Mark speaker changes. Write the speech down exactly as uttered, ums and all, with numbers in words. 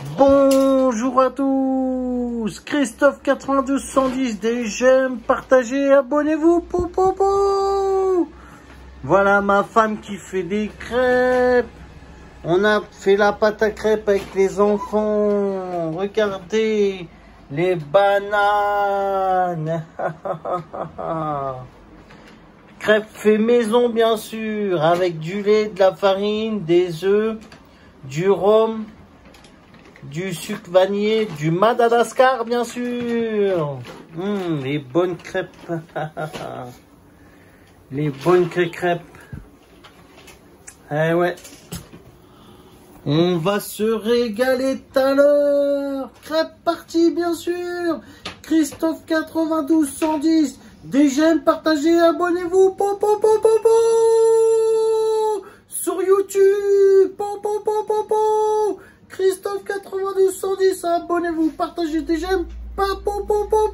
Speaker 1: Bonjour à tous, Christophe quatre-vingt-douze cent dix, des j'aime, partagez, abonnez-vous, pou, pou, pou. Voilà ma femme qui fait des crêpes. On a fait la pâte à crêpes avec les enfants. Regardez les bananes. Crêpes fait maison bien sûr, avec du lait, de la farine, des œufs, du rhum, du sucre vanillé, du Madagascar bien sûr. Mmh, les bonnes crêpes. Les bonnes crêpes. Eh ouais. On va se régaler tout à l'heure. Crêpes parties bien sûr. Christophe quatre-vingt-douze cent dix. Des j'aime, partagez, abonnez-vous. Po, po, po, po, po. Sur YouTube. Po, po, po, po, po. Christophe quatre-vingt-douze cent dix. Abonnez-vous, partagez, des j'aime. Po, po, po, po, po.